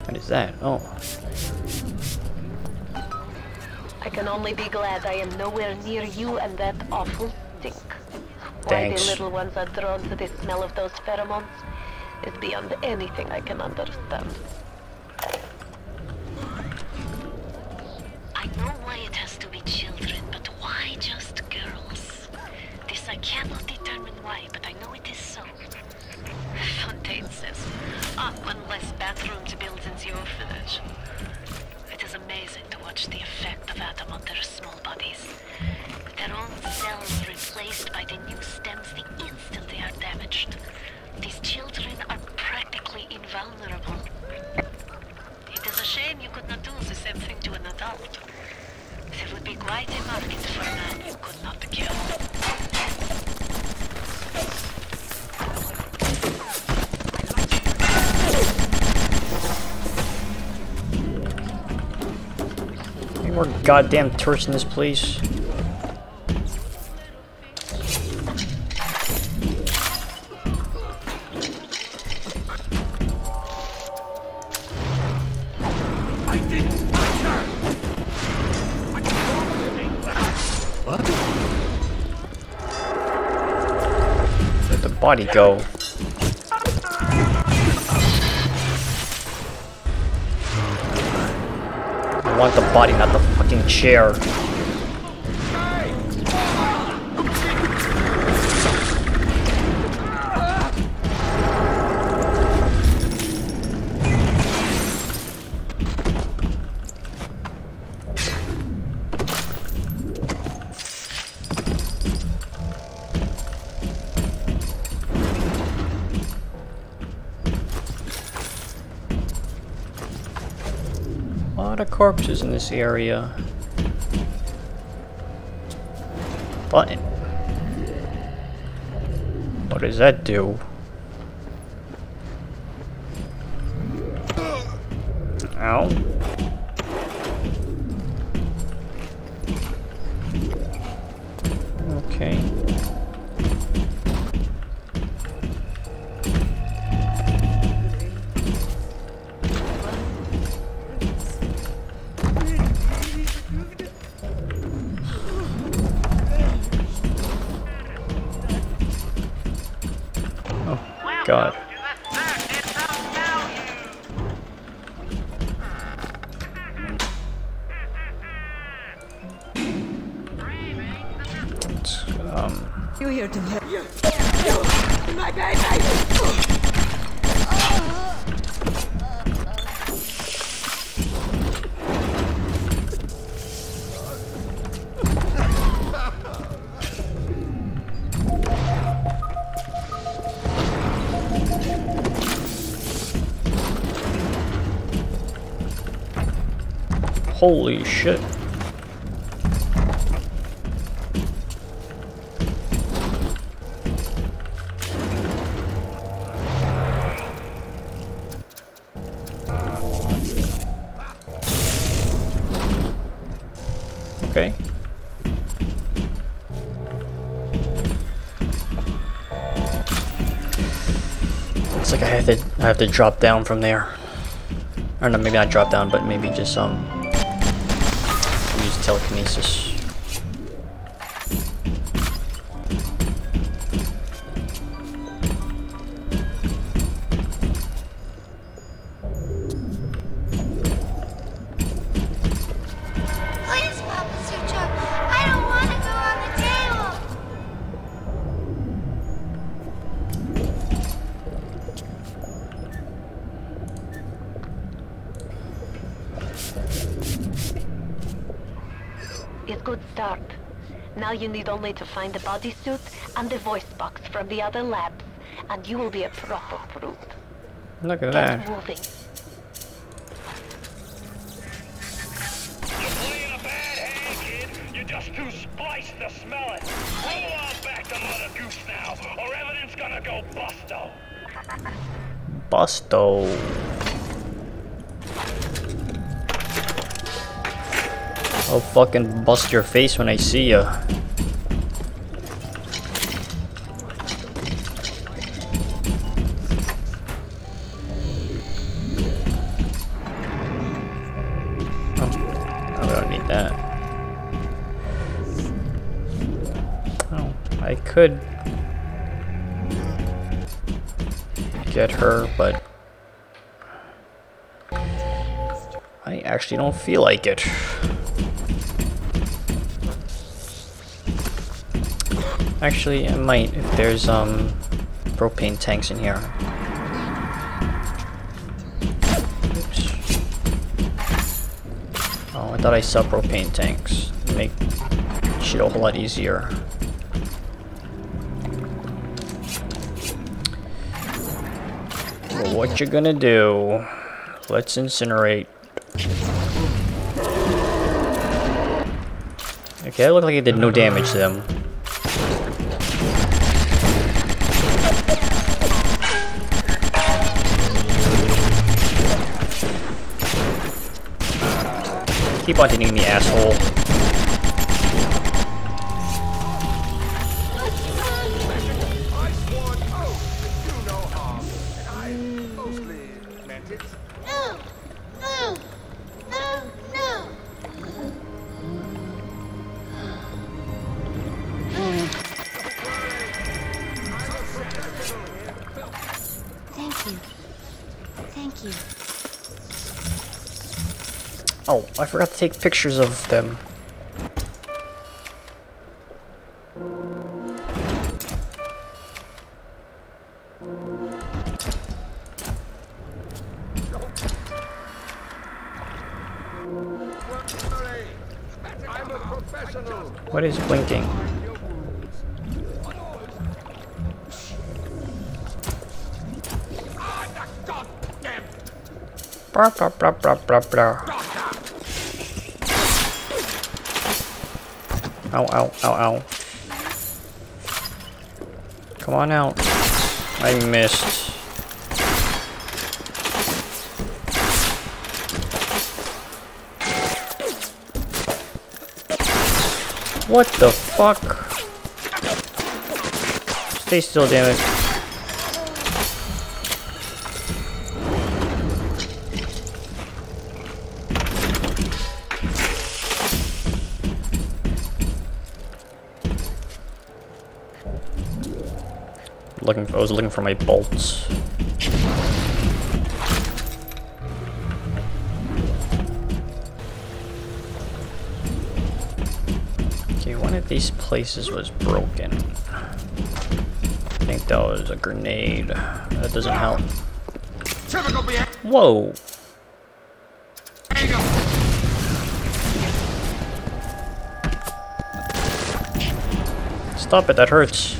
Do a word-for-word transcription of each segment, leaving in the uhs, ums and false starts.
What is that? Oh. I can only be glad I am nowhere near you and that awful stink. Why Thanks. the little ones are drawn to the smell of those pheromones is beyond anything I can understand. I know why it has to be children, but why just girls? This I cannot determine why, but I know it is so. Fontaine says, ah, one less bathroom to build in the orphanage. It is amazing to watch the effect of Atom on their small bodies. Their own cells replaced by the new stems the instant they are damaged. These children are practically invulnerable. It is a shame you could not do the same thing to an adult. There would be quite a market for a man you could not kill. Any more goddamn tourists in this place? Where'd the body go? I want the body, not the fucking chair. A lot of corpses in this area. Button. What does that do? Ow. Okay. God. Um. You here to help? You, you, my baby! Holy shit. Okay. Looks like I have to I have to drop down from there. Or no, maybe not drop down, but maybe just um use telekinesis. Please, Papa Sutra, I don't want to go on the table. It's good start. Now you need only to find the bodysuit and the voice box from the other labs, and you will be a proper brute. Look at Get that. moving. You're playing a bad hand, kid. You're just too spliced to smell it. Roll on back to Mother Goose now, or everything's gonna go busto. Busto. I'll fucking bust your face when I see ya. need that. Oh, I could get her, but I actually don't feel like it. Actually, I might if there's um propane tanks in here. Oops. Oh, I thought I saw propane tanks. Make shit a whole lot easier. Well, what you gonna do? Let's incinerate. Okay, it looked like it did no damage to them. Keep on hitting me, asshole. No! No! No! No! Thank you. Thank you. Oh, I forgot to take pictures of them. What is blinking? Blah, blah, blah, blah, blah, blah. Ow, ow, ow, ow. Come on out. I missed. What the fuck? Stay still, damn it. Looking for, I was looking for my bolts. Okay, one of these places was broken. I think that was a grenade. That doesn't help. Whoa! Stop it, that hurts.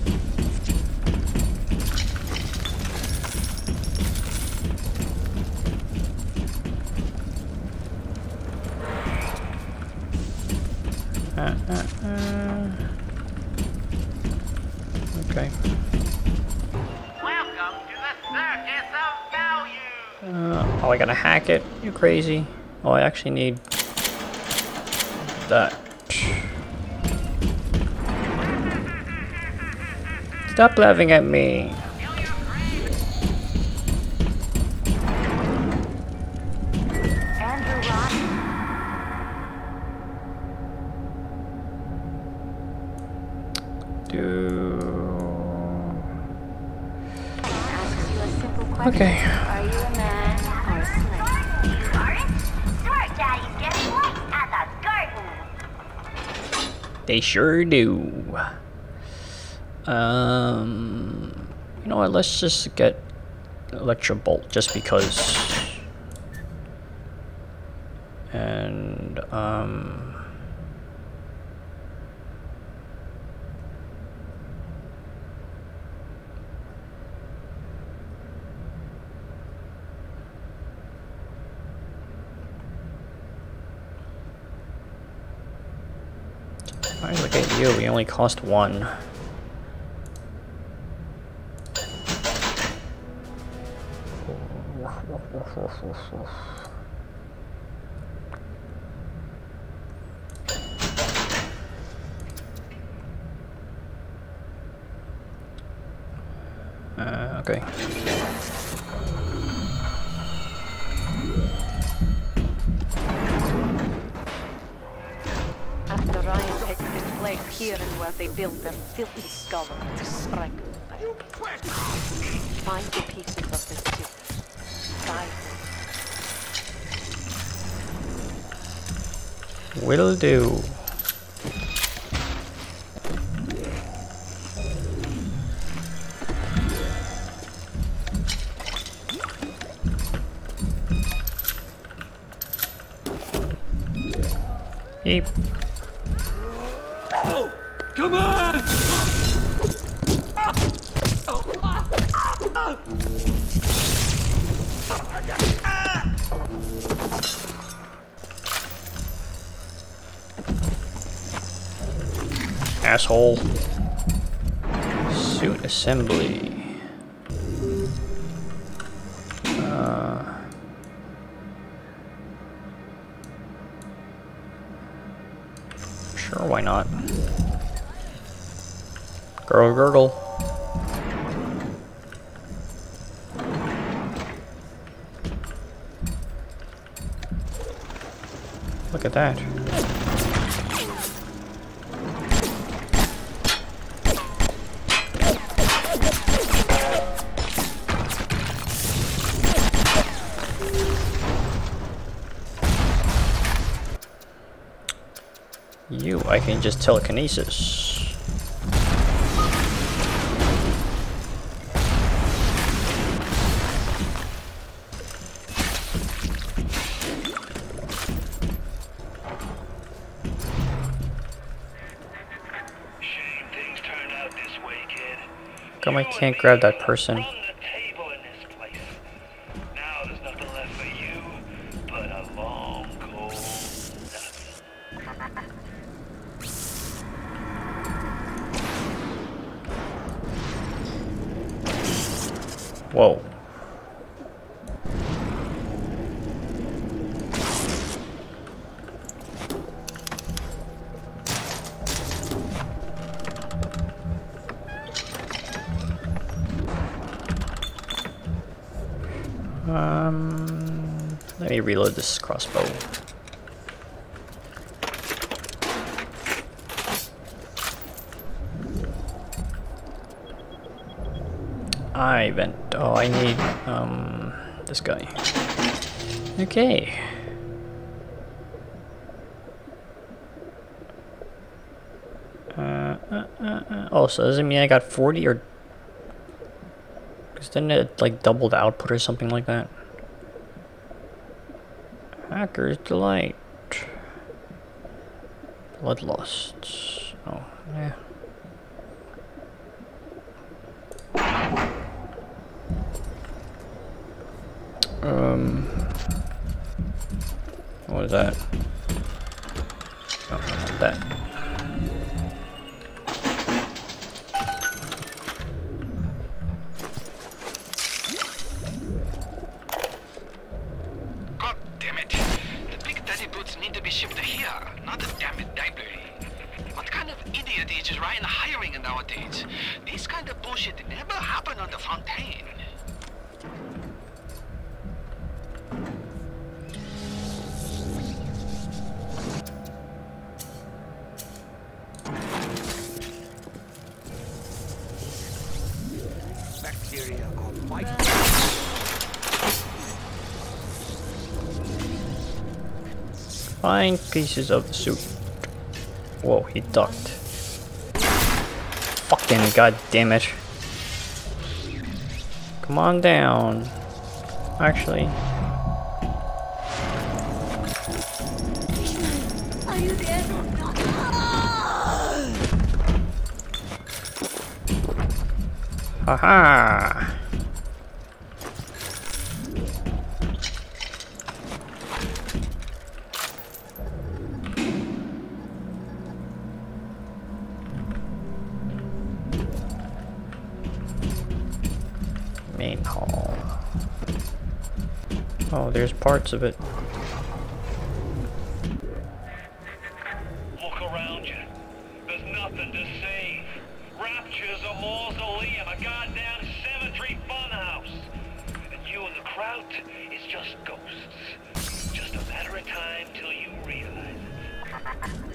Uh, uh, uh. Okay. Welcome to the Circus of Value. Uh, oh, I gotta hack it? You crazy? Oh, I actually need that. Stop laughing at me. Okay. Are you a man or a slave? You aren't? Smart Daddy's getting lights at the garden. They sure do. Um, you know what? Let's just get Electro Bolt just because. And um. I look at you, we only cost one. Uh, okay. here and where they build their filthy government. Find the pieces of this suit. Guide them. Will do. Eep. Oh, come on! Asshole. Suit assembly. Uh, sure, why not? Gurgle, gurgle. Look at that. You, I can just telekinesis. Shame things turned out this way, kid. Come, I You can't and grab me that person. run the table in this place. Now there's nothing left for you but a long, cold nut. Whoa. Um, let me reload this crossbow. I vent. Oh, I need um this guy. Okay. Uh, uh, uh, uh. Oh, so does it mean I got forty or? Because then it like doubled output or something like that. Hacker's Delight. Bloodlust. Oh, yeah. Um, what was that? Oh, not that. God damn it! The big daddy boots need to be shipped here, not the damn it library. What kind of idiot is just Ryan hiring nowadays? This kind of bullshit never happened on the Fontaine. Bacteria are fighting. Find pieces of the suit. Whoa, he ducked. Fucking god damn it. Come on down. Actually. Are you there? Haha. Main hall. Oh, there's parts of it. Look around you. There's nothing to save. Rapture's a mausoleum, a goddamn cemetery funhouse. And you and the crowd is just ghosts. Just a matter of time till you realize it.